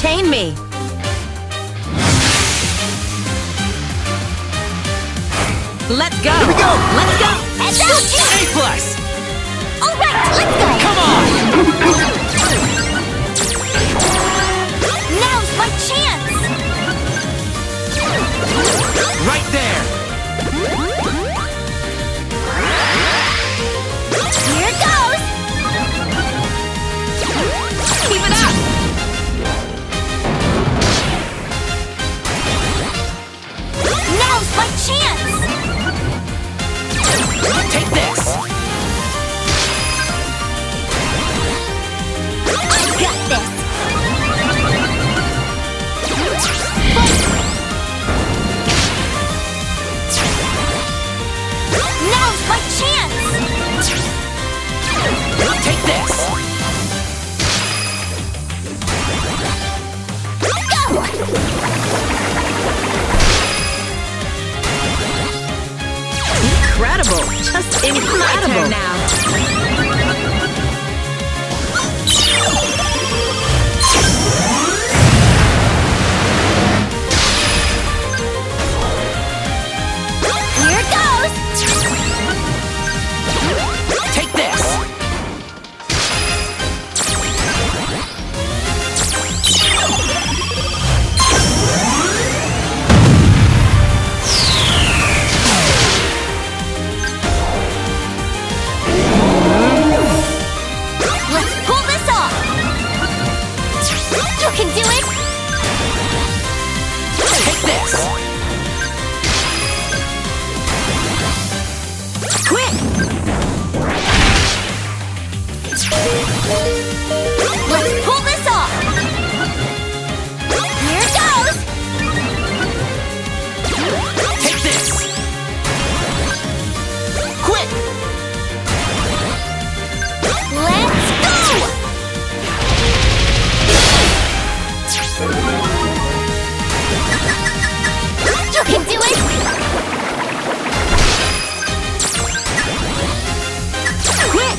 entertain me. Let's go! Here we go! Let's go! Heads out! A+! All right, let's go! Come on! Now's my chance! Right there! Here goes! Keep it up! Now's my chance! Take this! I got this! Now's my chance! Take this! Go! Incredible! Just incredible! Now. Here goes! Take this! Let's pull this off! You can do it! Take this! Quick! Let's pull this off! Here goes! Take this! Quick! Let's go! You can do it! Quick!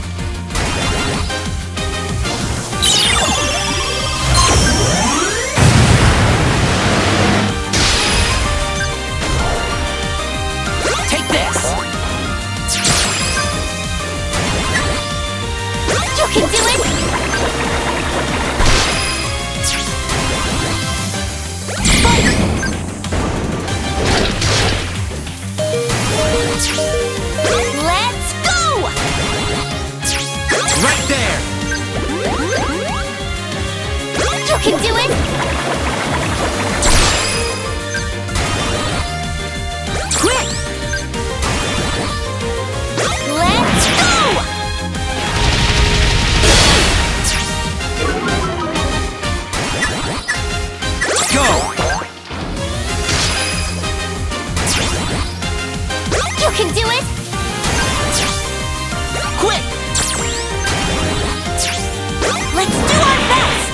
Take this! You can do it! Let's go! Right there! You can do it! Quick! Let's go! Go! You can do it! Quick! Let's do our best!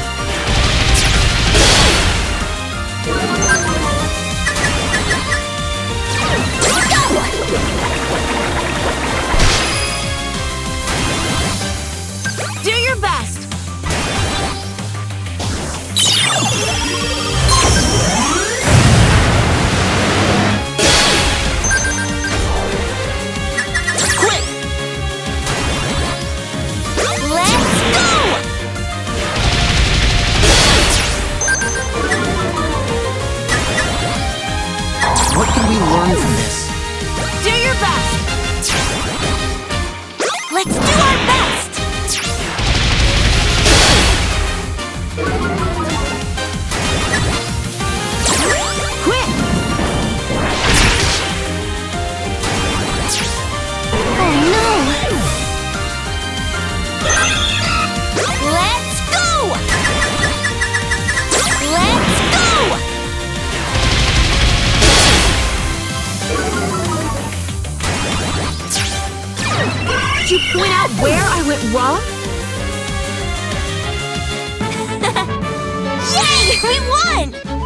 Do your best! Quick! Let's go! What can we learn from this? Do your best! Let's do our best! Quick! Oh no! Let's go! Let's go! Did you point out where I went wrong? Yay! We won!